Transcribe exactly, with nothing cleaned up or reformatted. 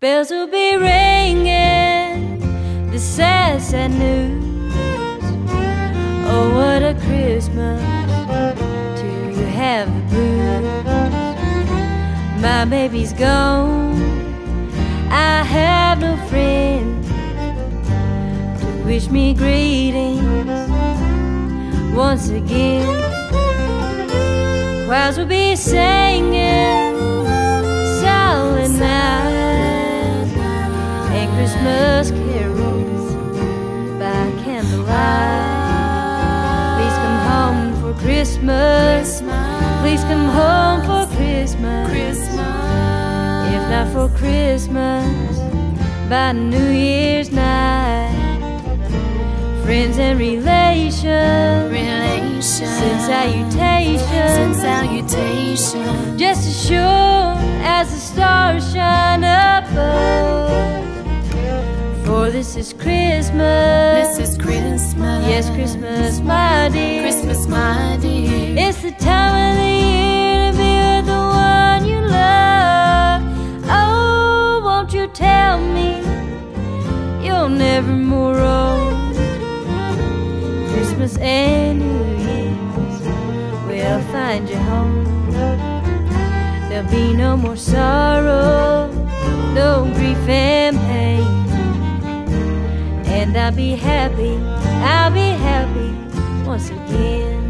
Bells will be ringing, the sad, sad news. Oh, what a Christmas to have the blues. My baby's gone, I have no friend to wish me greetings once again. Choirs will be singing silent night, and Christmas carols by candlelight. Please come home for Christmas, please come home for Christmas, if not for Christmas, by New Year's night. Friends and relations, Relation. send salutations, Send salutation. just as sure as the stars shine above. For this is Christmas, This is Christmas. yes, Christmas, my dear. Christmas, my dear. It's the time of the year to be with the one you love. Oh, won't you tell me you'll never more roam? Christmas and New Year's will find you home. There'll be no more sorrow, no grief and pain, and I'll be happy, I'll be happy once again.